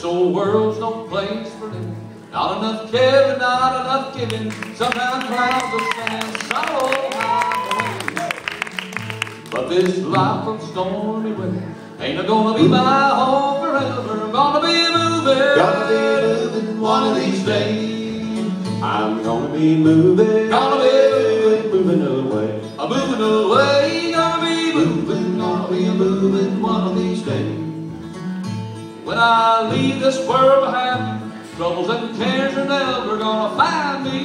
This old world's no place for living. Not enough caring, not enough giving. Sometimes clouds will stand sorrow away. But this life of stormy weather ain't gonna be my home forever. I'm gonna be moving one of these days. I'm gonna be moving, moving away. I'm moving away, gonna be moving one of these days. When I leave this world behind me, troubles and cares are never gonna find me.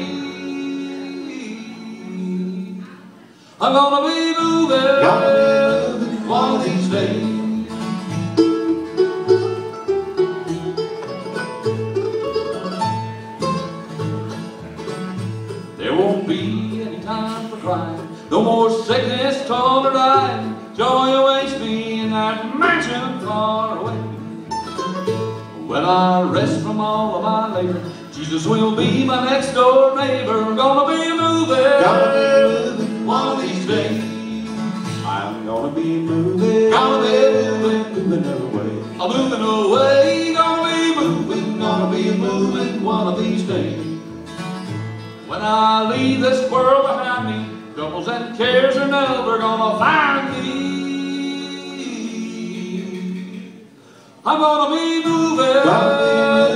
I'm gonna be moving one of these days. There won't be any time for crying, no more sickness, toil, or dying. Joy awaits me in that mansion far away. When I rest from all of my labor, Jesus will be my next door neighbor. I'm gonna be moving one of these days. I'm gonna be moving, moving away. I'm moving away, gonna be moving one of these days. When I leave this world behind me, troubles and cares are never gonna find me. I'm gonna be moving